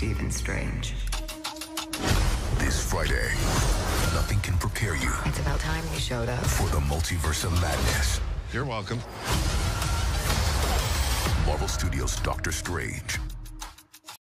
Stephen Strange. This Friday, nothing can prepare you It's about time you showed up. for the Multiverse of Madness. You're welcome. Marvel Studios' Doctor Strange.